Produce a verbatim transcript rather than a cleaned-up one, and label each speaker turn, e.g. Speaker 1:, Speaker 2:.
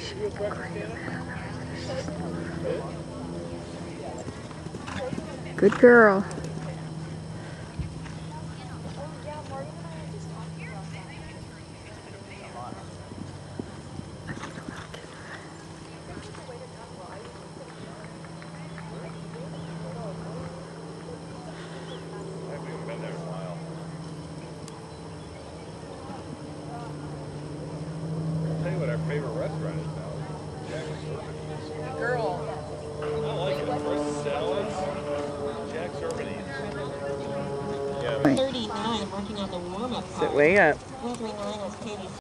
Speaker 1: Good girl.
Speaker 2: What our favorite restaurant is now. Jack's Urbanese.
Speaker 3: Girl.
Speaker 2: I like it. Fresh salads. Jack's Urbanese. Yeah.
Speaker 4: thirty-nine working on the warm-up.
Speaker 3: Sit way up.
Speaker 4: three three nine is Katie.